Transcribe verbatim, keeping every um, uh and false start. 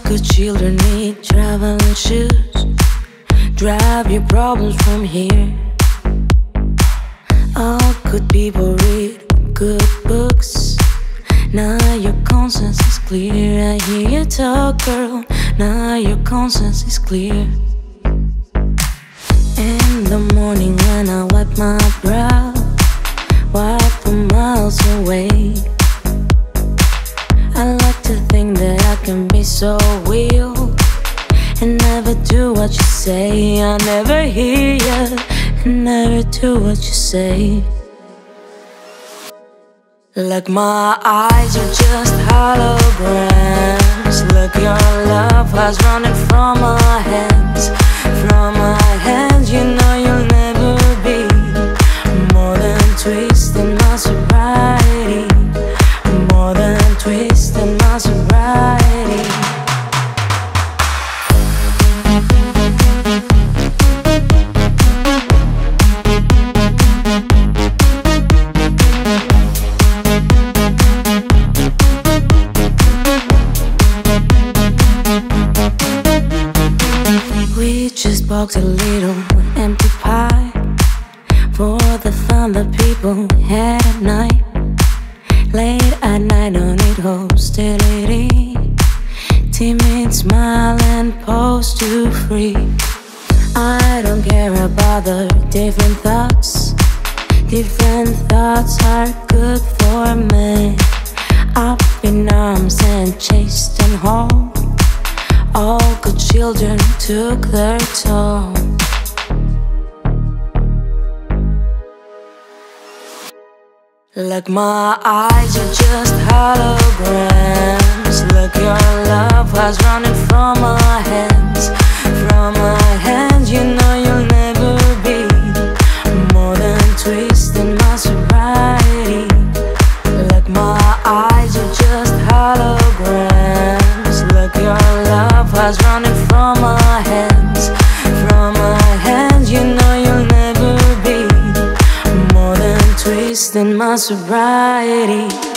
good children need traveling shoes. Drive your problems from here. All good people read good books. Now your conscience is clear. I hear you talk, girl. Now your conscience is clear. In the morning when I wipe my brow, wipe from miles away, I like to think that I can be so real and never do what you say. I never hear you and never do what you say. Like my eyes are just holograms. Look, your love was running from my hands. From my hands, you know you'll never be more than twisting my sobriety. More than twisting my sobriety. We just boxed a little empty pie for the fun that people had at night. Late at night, don't need hostility. Timid smile and pose too free. I don't care about the different thoughts. Different thoughts are good for me. Up in arms and chased and home. All good children took their toll. Like my eyes are just holograms. Look, your love was running from my hands. From my hands, you know you'll never be more than twisting my sobriety. Like my eyes are just holograms. Look, your love was running from my hands. From my hands, you know you'll never be more than twisting my sobriety.